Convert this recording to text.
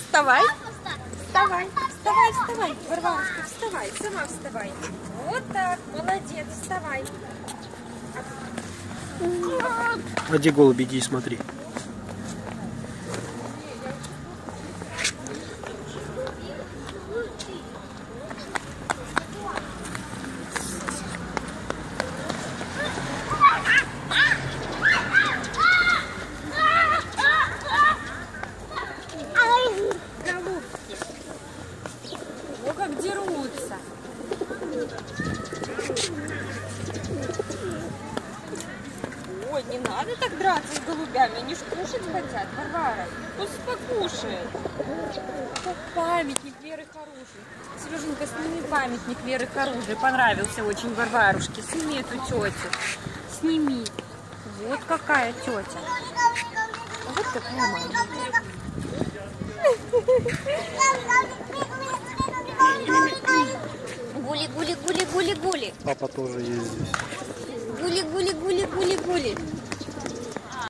Вставай. Вставай, вставай, вставай. Варварушка, вставай, сама вставай. Вот так, молодец, вставай. А где голубь, иди смотри. Голубки. О, как дерутся. Ой, не надо так драться с голубями, они ж кушать хотят, Варвара. Пусть покушает. Как памятник Веры Харужей. Сереженька, сними памятник Веры Харужей. Понравился очень Варварушке. Сними эту тетю. Сними. Вот какая тетя. А вот какая мама. Гули, гули, гули, гули, гули. Папа тоже есть здесь. Гули, гули, гули, гули, гули.